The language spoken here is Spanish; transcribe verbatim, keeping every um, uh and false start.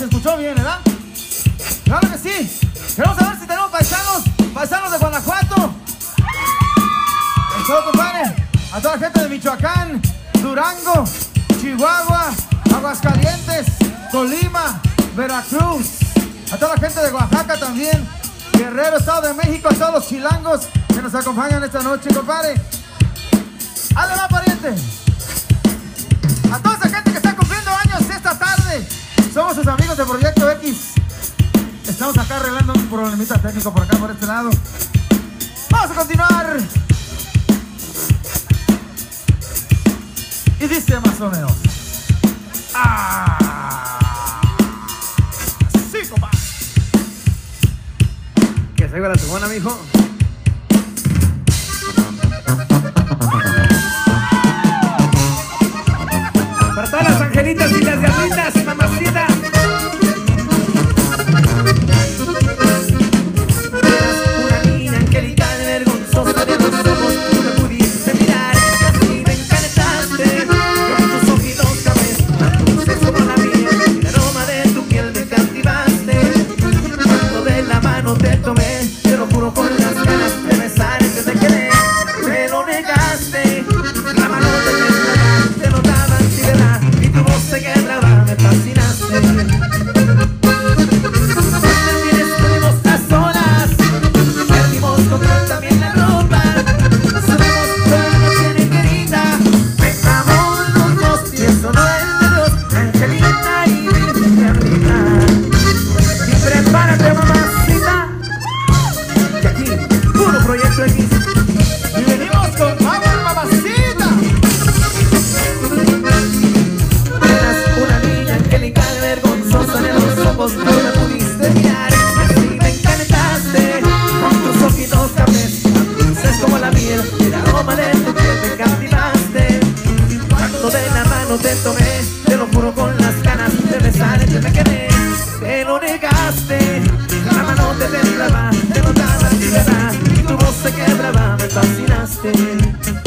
escuchó bien, ¿verdad? Claro que sí. Queremos saber si tenemos paisanos, paisanos de Guanajuato. Eso, compadre. A toda la gente de Michoacán, Durango, Chihuahua, Aguascalientes, Colima, Veracruz. A toda la gente de Oaxaca también, Guerrero, Estado de México, a todos los chilangos que nos acompañan esta noche, compadre. ¡Ale va, pariente! A toda esa gente que está cumpliendo años esta tarde. Somos sus amigos de Proyecto X. Estamos acá arreglando un problemita técnico por acá, por este lado. Vamos a continuar. Y dice más o menos. ¡Ah! Sí, compadre. Que se haga la tubona, mijo. Para todas las angelitas y las diablitas, mamacita. Una niña angelical, vergonzosa de los ojos, tú me pudiste mirar y así me encantaste. Con tus ojitos cafés, tan dulces como la miel, el aroma de tu piel me cautivaste. Cuando de la mano te tomé, te lo juro con las ganas de besar y te quedé. Me lo negaste, la mano te temblaba, te lo daba ansiedad y tu voz se quebraba, me fascinaste. También estuvimos a solas, perdimos control también la ropa. Subimos toda la noche querida, besamos los dos y eso no es de Dios, Angelina y Virgen. Y prepárate, mamacita, que aquí, puro Proyecto X. Y venimos con Power, mamacita. Eras una niña angelical, vergonzosa de los ojos, tú me pudiste mirar y así me encantaste. Con tus ojitos cafés, tan dulces como la miel, el aroma de tu piel me cautivaste. Cuando de la mano te tomé, te lo juro con las ganas de besarte me quedé. Te lo negaste, la mano te temblaba, te notaba ansiedad y tu voz se quebraba, me fascinaste.